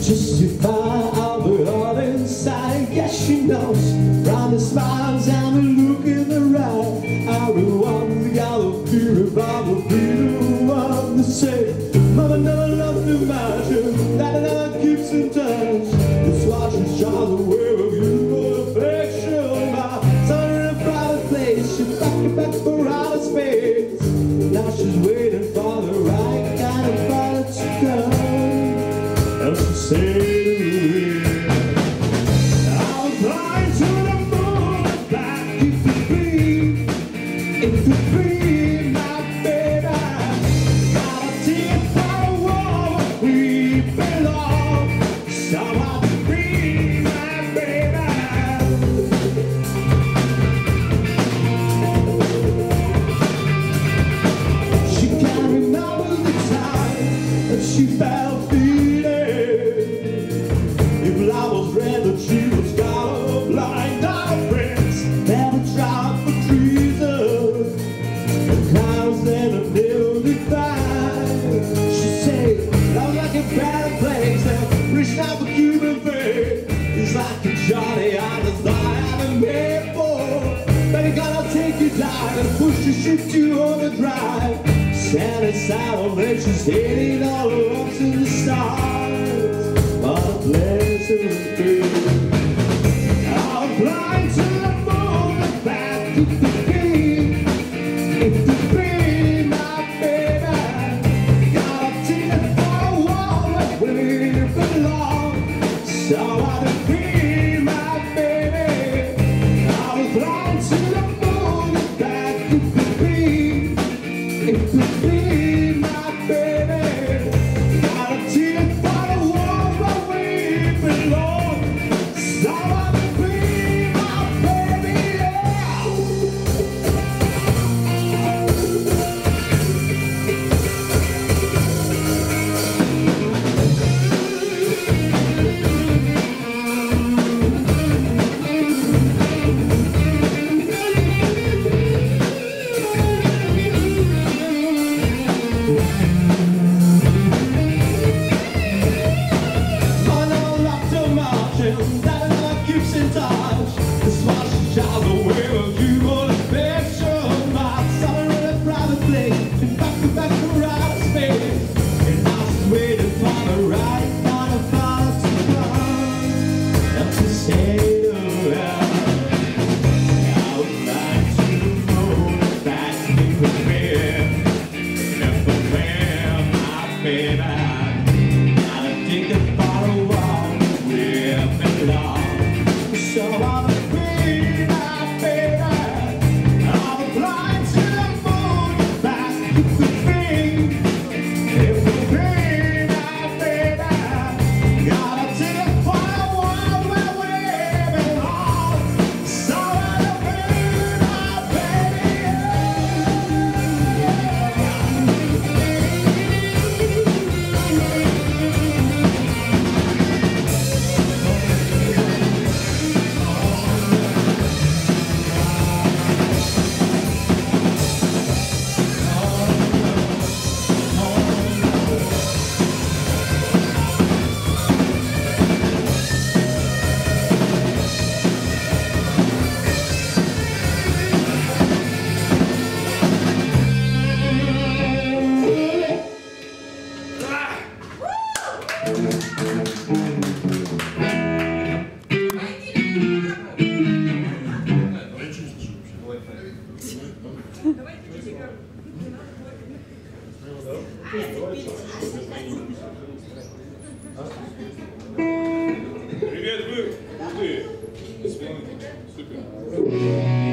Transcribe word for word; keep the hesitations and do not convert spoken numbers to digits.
Justify all the all inside. Yes, she knows from the smiles and the look in the eye. Everyone's got a fear about the freedom of the same. Mama never loved to imagine that it never keeps in touch. This watch is just the way of you for affection. My son in a private place, she packed it back for outer space. Now she's waiting for the right kind of father to come. And she said to me, I'll fly to the moon and back if you please. If you please, my baby. Gotta take for a walk, we belong. So I'll be my baby. She can't remember the time that she felt beating. If love was red, that she was colorblind. Our friends never tried for treason, and clowns never knew the fight. She said, love like a bad place, and reached out for Cuban faith. It's like a Johnny on the thigh I've been made for. Baby, gonna take you down and push the ship to overdrive. Stand aside on it, she's hitting all the rocks in the stars. What a place to be. I'll fly to the moon and back to the beat. If you be my baby, gotta take it for a walk where we belong. So I'll be my baby. I'll fly to the moon and back to the beat. If you be my baby, gotta take it for a walk where we belong. So I'll be my baby, yeah. That never keeps in touch. This watch is just the way of you on affection. My summer in a private place, and back to back to outer space. And I was waiting for the right kind of father to come. And to say to her, I would like to know that you could bear, and prepare my baby. Gotta take it for a walk. So I'll be my baby. I'll fly to the moon, back to the beat. If you be my baby, gotta take it for a walk where we belong. So I'll be my baby. Привет, вы! Вы! Супер!